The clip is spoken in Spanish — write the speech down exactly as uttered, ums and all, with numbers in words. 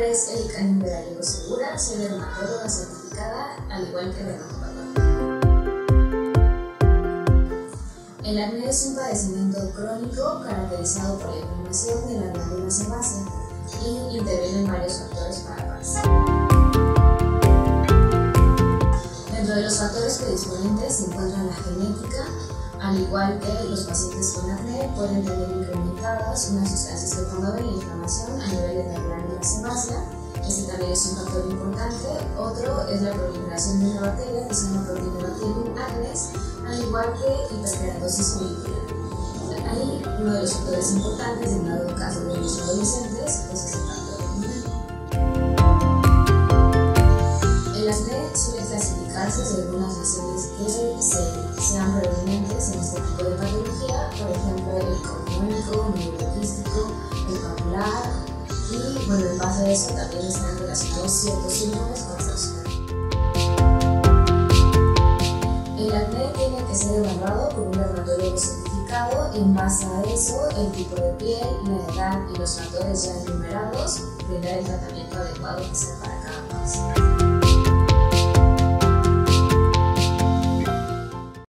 es Erika Nimberariego Segura, soy dermatóloga certificada, al igual que dermatóloga. El acné es un padecimiento crónico caracterizado por la inflamación de la glándula sebácea y intervienen varios factores para aparecer. Dentro de los factores predisponentes se encuentran la genética, al igual que los pacientes con acné pueden tener incrementadas unas sustancias que promueven la inflamación a nivel de la glándula sebácea. Este también es un factor importante. Otro es la proliferación de una bacteria que se llama Propionibacterium acnes, al igual que hiperkeratosis folícular. Ahí uno de los factores importantes, en dado caso de los adolescentes, pues es el factor hormonal. El acné suele clasificarse según las lesiones que se, sean predominantes en este tipo de patología, por ejemplo el congénito, el neuroquístico, el papular, y bueno, en base a eso también están relacionados ciertos síntomas con esta zona. El acné tiene que ser evaluado por un dermatólogo certificado y en base a eso, el tipo de piel, la edad y los factores ya enumerados, brindar el tratamiento adecuado que sea para cada paciente.